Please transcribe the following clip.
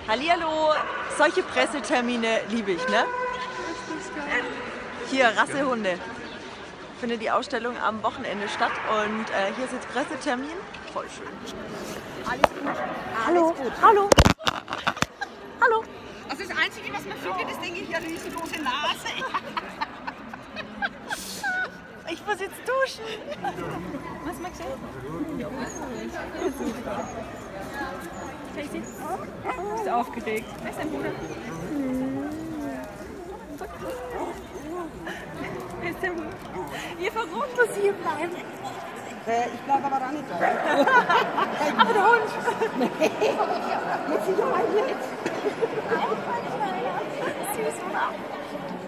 Hallihallo, solche Pressetermine liebe ich, ne? Hier, Rassehunde. Findet die Ausstellung am Wochenende statt und hier ist jetzt Pressetermin. Voll schön. Alles gut. Hallo. Alles gut. Hallo. Hallo. Also das Einzige, was man findet, ist, denke ich, eine riesengroße Nase. Ich muss jetzt duschen. Was magst du? Casey? Bist du aufgeregt? Wer ist dein Bruder? Wer ist dein Bruder? Ihr Verrückt muss hier bleiben. Ich bleibe aber da nicht da. Aber der Hund. Nee. Mit Sicherheit nicht. Süß, oder?